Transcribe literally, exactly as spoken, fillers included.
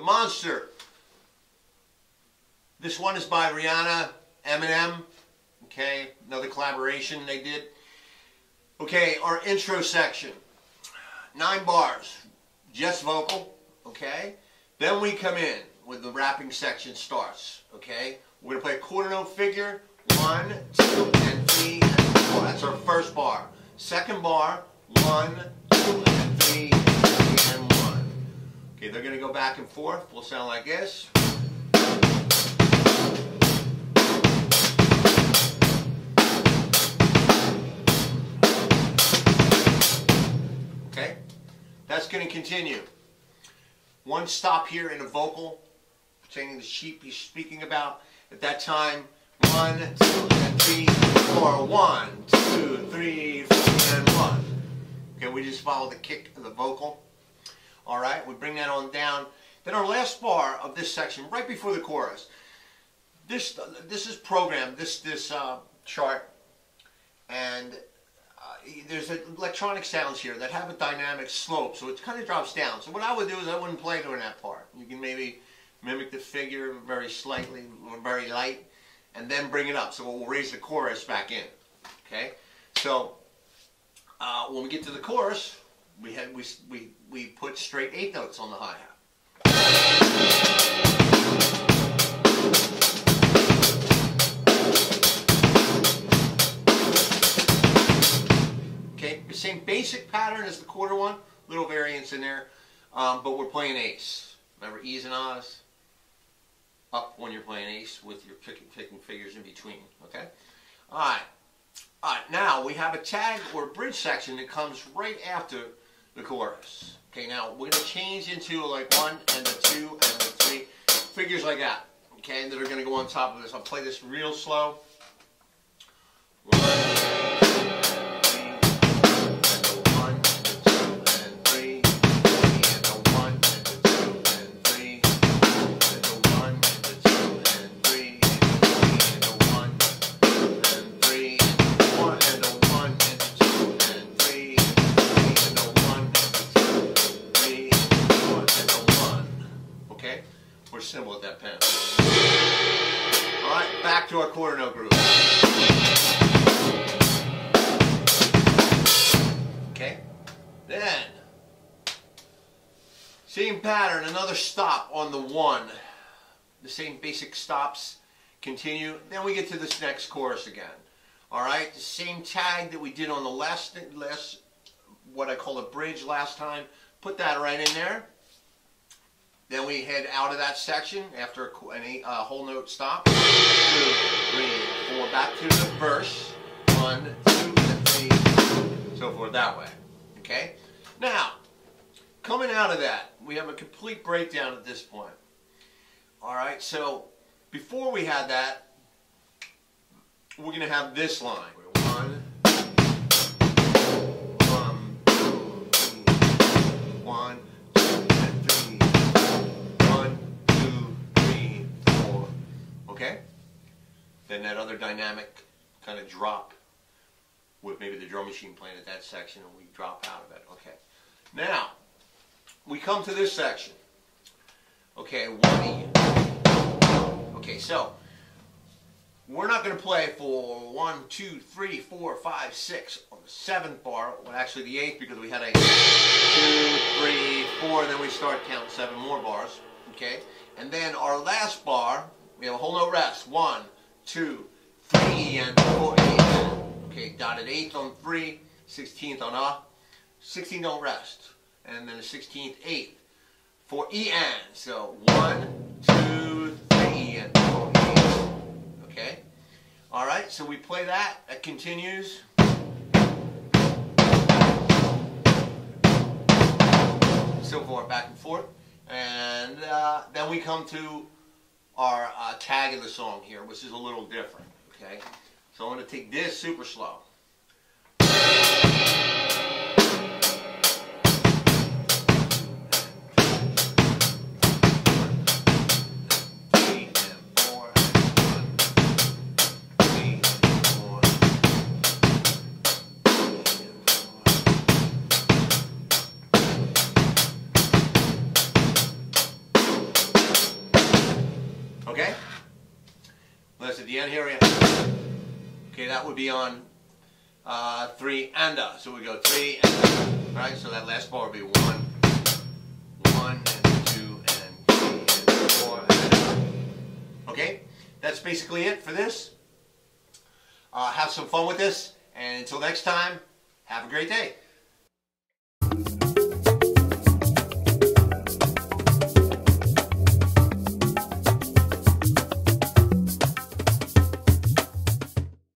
Monster. This one is by Rihanna, Eminem. Okay, another collaboration they did. Okay, our intro section. Nine bars, just vocal. Okay, then we come in with the rapping section starts. Okay, we're gonna play a quarter note figure. One, two, and three, and four. That's our first bar. Second bar, one, two, and three, three, and one. Okay, they're gonna go back and forth. Will sound like this. Okay, that's gonna continue. One stop here in a vocal, pertaining to the sheep he's speaking about. At that time, one, two, and three, four. One, two, three, four, and one. Okay, we just follow the kick of the vocal. All right, we bring that on down. Then our last bar of this section, right before the chorus. This this is programmed, this this uh, chart, and uh, there's electronic sounds here that have a dynamic slope, so it kind of drops down. So what I would do is I wouldn't play during that part. You can maybe mimic the figure very slightly, or very light, and then bring it up. So we'll raise the chorus back in. Okay, so uh, when we get to the chorus, we had we we we put straight eighth notes on the hi-hat. Okay, the same basic pattern as the quarter one, little variance in there, um, but we're playing ace. Remember, E's and A's. Up when you're playing ace with your picking, picking figures in between. Okay? Alright. Alright, now we have a tag or a bridge section that comes right after the chorus. Okay, now we're going to change into like one and the two and the three. Figures like that. Okay, and that are going to go on top of this. I'll play this real slow. One. We're simple at that pen. Alright, back to our quarter note groove. Okay, then, same pattern, another stop on the one. The same basic stops continue. Then we get to this next chorus again. Alright, the same tag that we did on the last, last, what I call a bridge last time. Put that right in there. Then we head out of that section after a, a uh, whole note stop. Two, three, four. Back to the verse. One, two, and three. So forth that way. Okay? Now, coming out of that, we have a complete breakdown at this point. Alright, so before we had that, we're going to have this line. One, one, two, three, one. Okay? Then that other dynamic kind of drop with maybe the drum machine playing at that section, and we drop out of it. Okay. Now, we come to this section. Okay, one E. Okay, so we're not going to play for one, two, three, four, five, six on the seventh bar. Well, actually the eighth, because we had a two, three, four, and then we start counting seven more bars. Okay? And then our last bar, we have a whole note rest. One, two, three, and four, eight. Okay, dotted eighth on three, sixteenth on a, sixteenth on rest, and then a sixteenth, eighth for E and. So one, two, three, and four, eight. Okay. All right. So we play that. That continues. So forth, back and forth, and uh, then we come to our uh, tag of the song here, which is a little different, okay? So I'm going to take this super slow. Unless at the end here, yeah. Okay, that would be on uh, three and a. So we go three and a. Right, so that last bar would be one, one and two and three and four. And okay, that's basically it for this. Uh, have some fun with this, and until next time, have a great day.